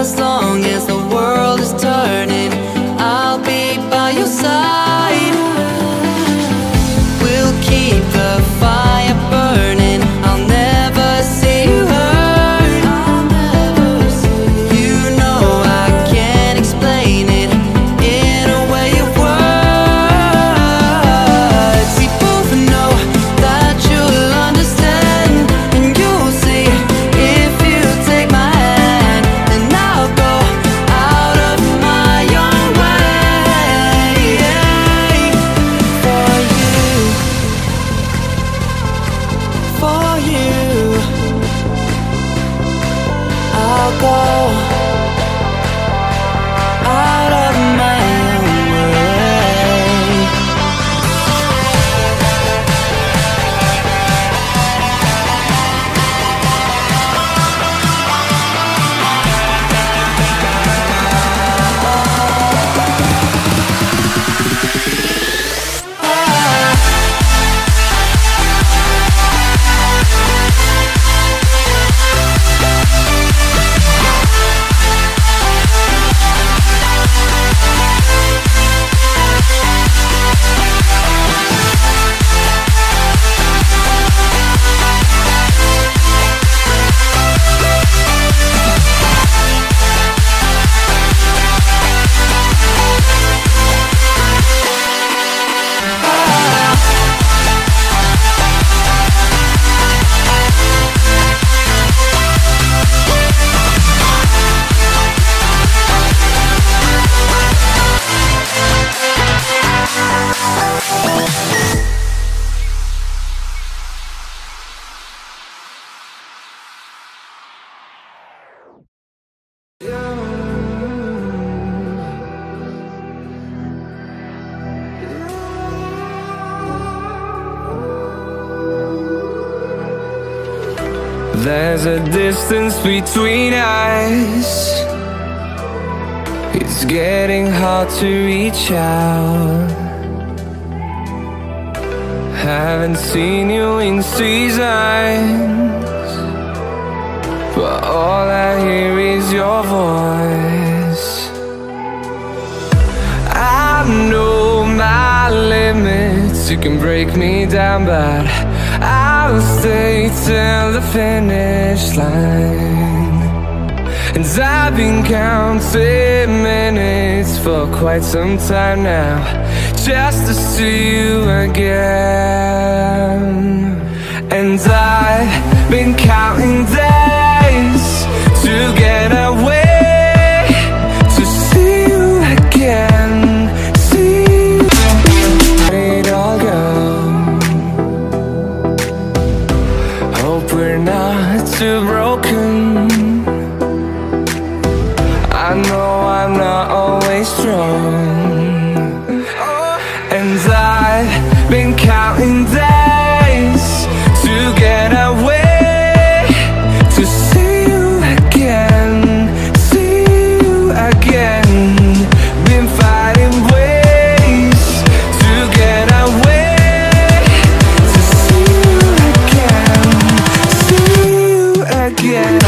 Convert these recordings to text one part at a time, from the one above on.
as long as the world is turning, I'll be by your side. We'll keep the fire burning, I'll never see you hurt. You know I can't explain it in a way of words. We both know that you'll understand, and you'll see if you take my hand, and I'll go out of my own way for you, for you. I'll go out of my own way. There's a distance between us. It's getting hard to reach out. Haven't seen you in seasons, but all I hear is your voice. I know my limits, you can break me down, but I'll stay till the finish line. And I've been counting minutes for quite some time now, just to see you again. And I've been counting days to get away, to see you again, see you. Where it all go? Hope we're not too broken. I know I'm not always strong, and I've been counting days to get away, to see you again, see you again. Been fighting ways to get away, to see you again, see you again.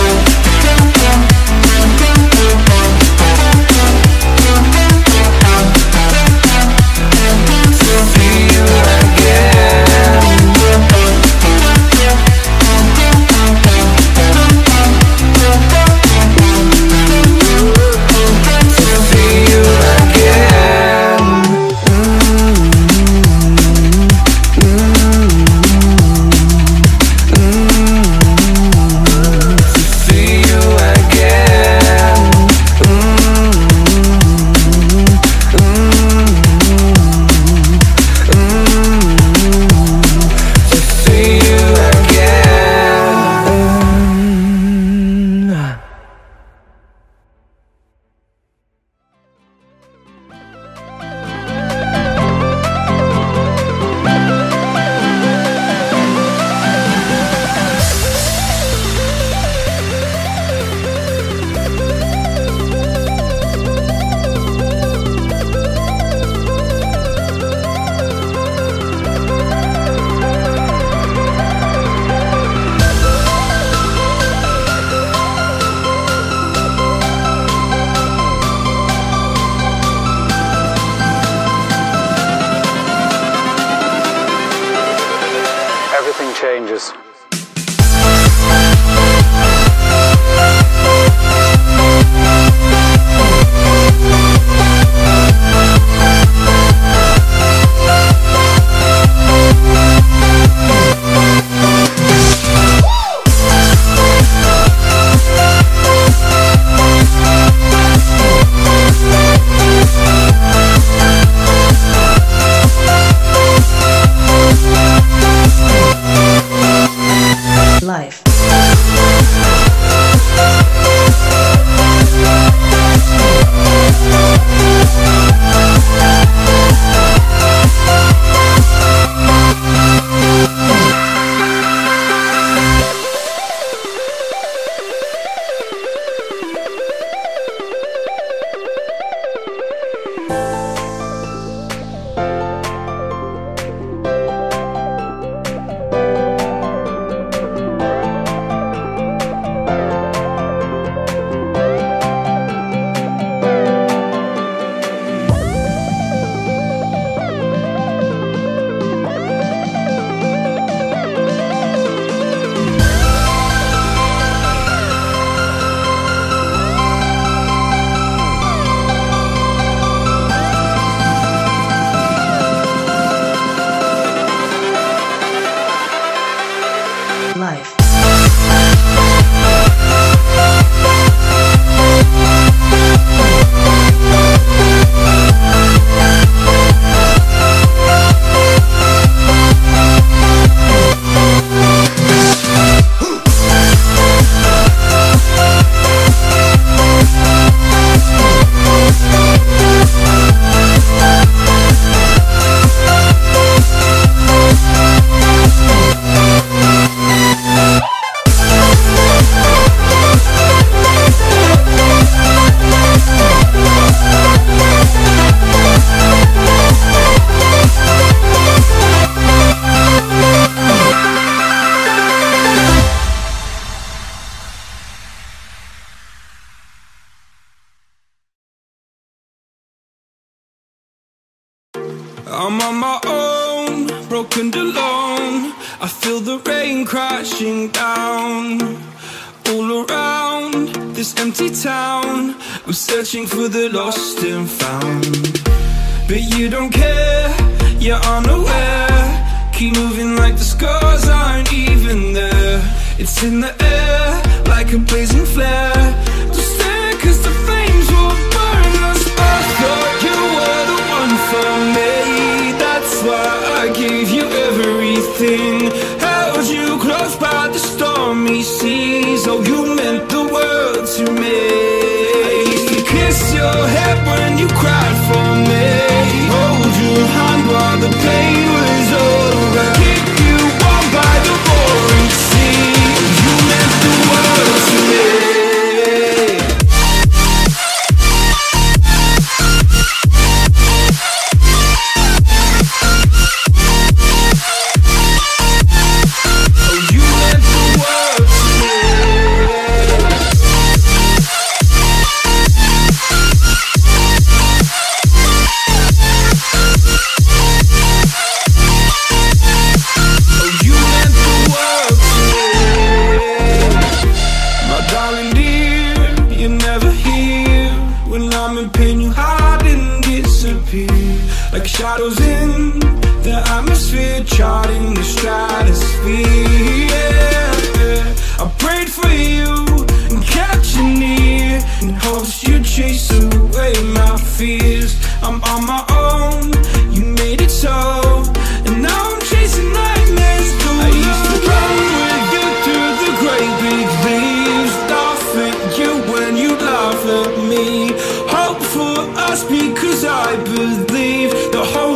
I'm on my own, broken and alone. I feel the rain crashing down all around this empty town. I'm searching for the lost and found, but you don't care, you're unaware. Keep moving like the scars aren't even there. It's in the air like a blazing flare. Just stare, cause the flames will burn us. I thought you were the one for me. That's why I gave you everything. Held you close by the stormy seas. Oh, you meant the world to me. I used to kiss your head when you cried for me. Hold your hand while the pain was over. Keep you warm by the roaring sea. You meant the world to me. Like shadows in the atmosphere, charting the stratosphere. Yeah. I prayed for you and kept you near in hopes you'd chase away my fears. I'm on my own, you made it so, and now I'm chasing nightmares through. I used to run with you through the great big leaves, laugh at you when you laugh at me. Hope for us because I believe the whole